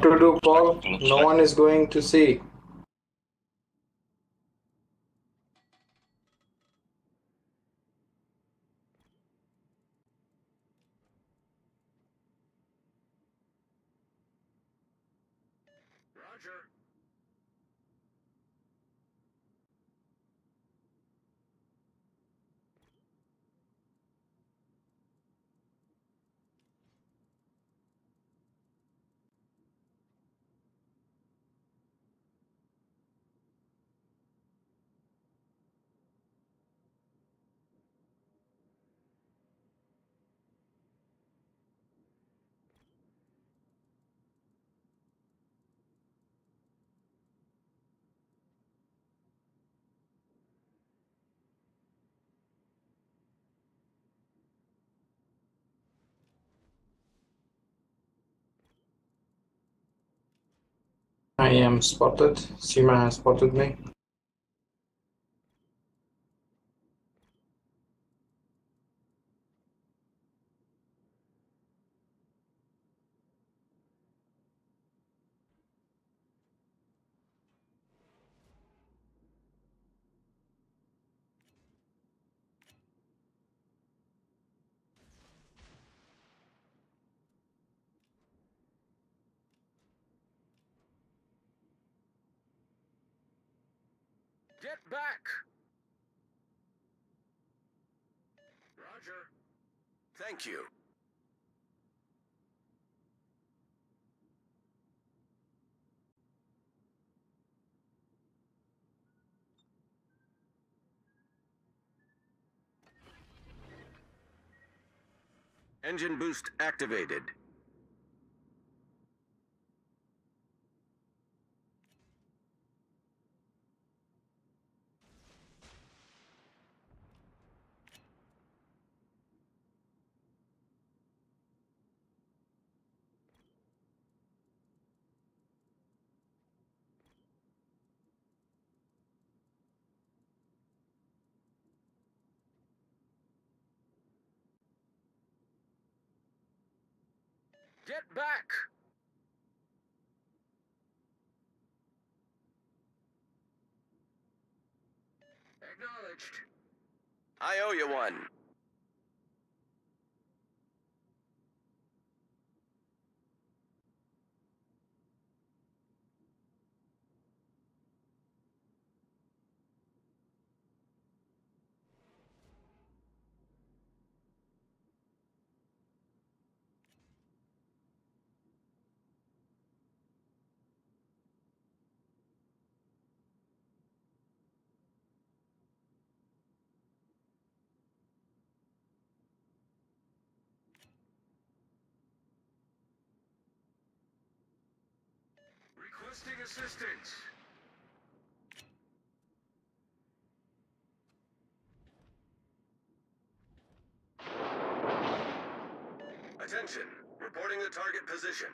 to do, Paul? No one is going to see. Roger. I am spotted. Seema has spotted me. Get back! Roger. Thank you. Engine boost activated. Get back! Acknowledged. I owe you one. Requesting assistance. Attention. Reporting the target position.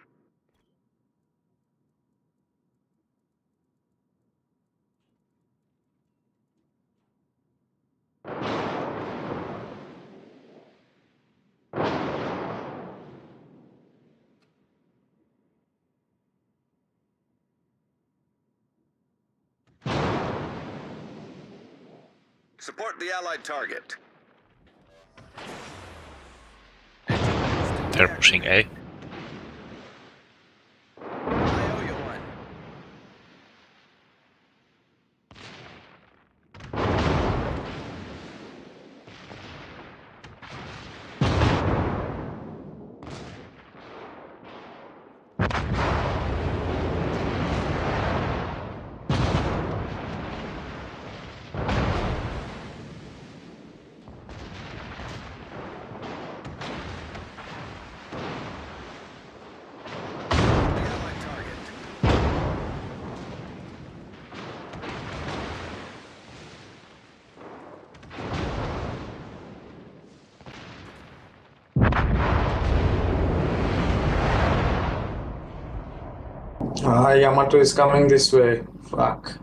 Support the allied target. They're pushing A. I owe you one. The allied target. Yamato is coming this way. Fuck.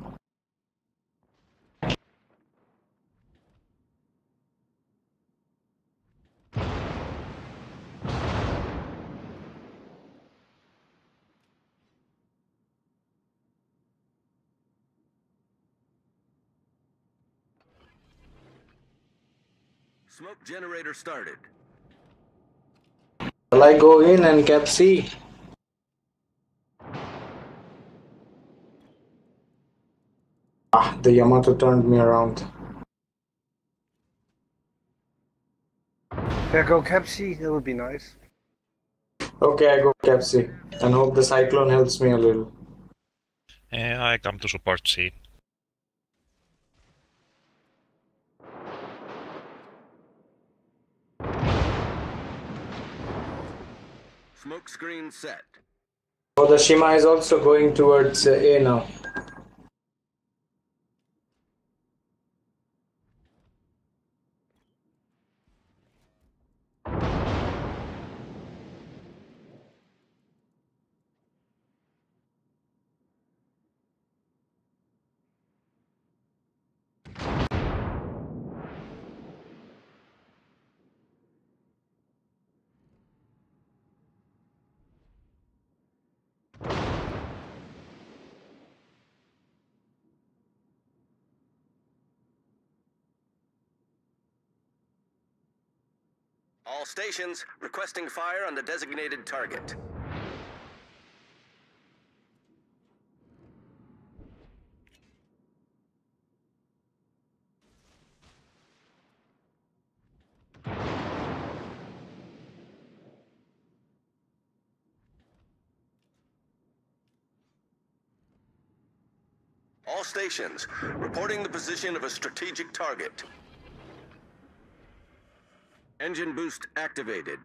Smoke generator started. Shall I go in and cap C? Ah, the Yamato turned me around. Yeah, go Cap C, that would be nice. Okay, I go cap C and hope the cyclone helps me a little. I come to support C. Smoke screen set. Oh, the Shima is also going towards A now. All stations requesting fire on the designated target. All stations reporting the position of a strategic target. Engine boost activated.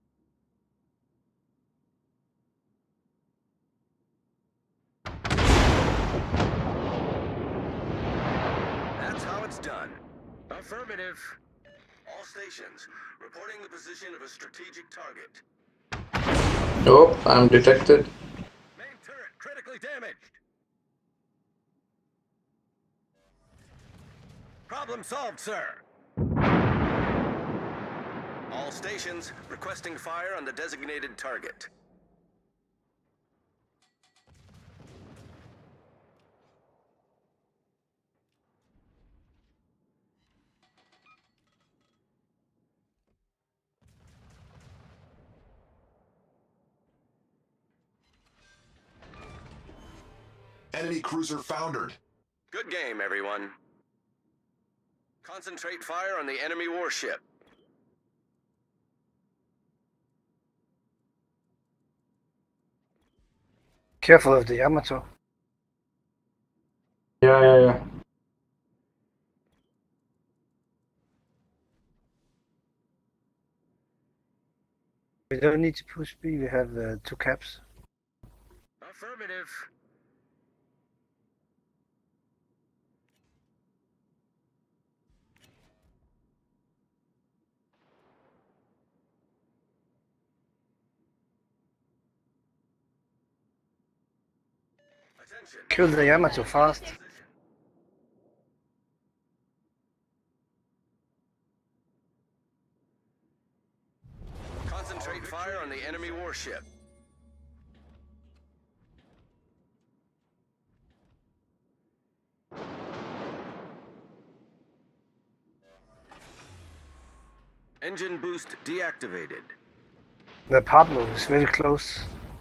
That's how it's done. Affirmative. All stations reporting the position of a strategic target. Oh, I'm detected. Main turret critically damaged. Problem solved, sir. All stations requesting fire on the designated target. Enemy cruiser foundered. Good game, everyone. Concentrate fire on the enemy warship. Careful of the Yamato. Yeah. We don't need to push B, we have 2 caps. Affirmative. Attention. Kill the Yamato fast. Concentrate fire on the enemy warship. Engine boost deactivated. The Pablo is very close.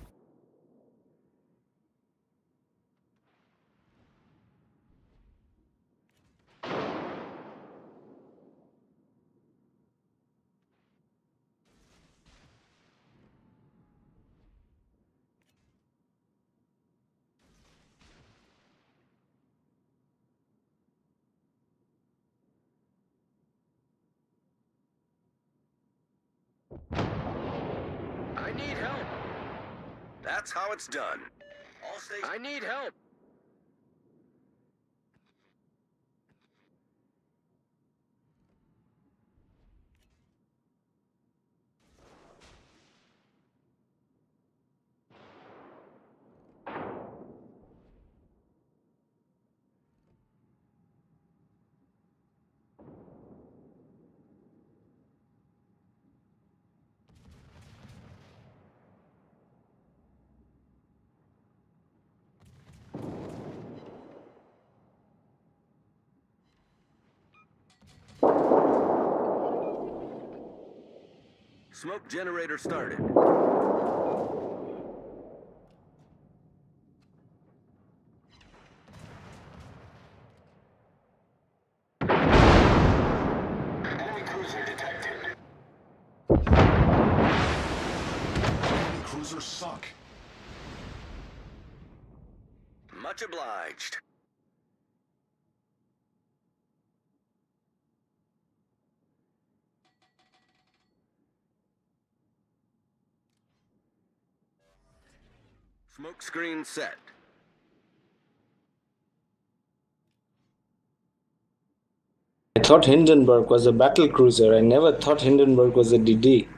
I need help. That's how it's done. All stations. I need help. Smoke generator started. Enemy cruiser detected. Enemy cruiser sunk. Much obliged. Smoke screen set. I thought Hindenburg was a battle cruiser. I never thought Hindenburg was a DD.